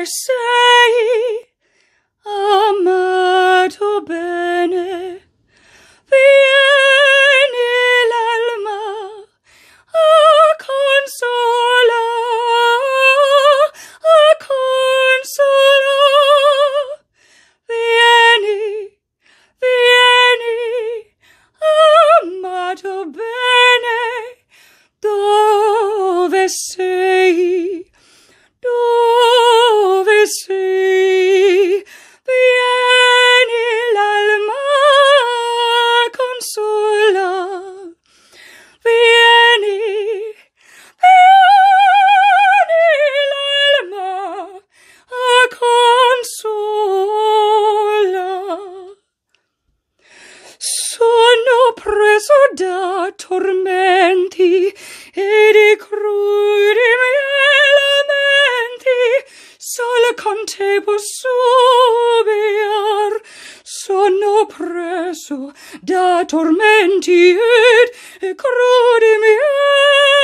sei amato bene. Vieni l'alma a consola, a consola. Vieni, vieni, amato bene. Dove sei? Dove sei? Vieni l'alma consola. Vieni, vieni l'alma consola. Sono preso da tormenti e di crudi miei lamenti, solo con te posso bear. Sono preso da tormenti e crudi miei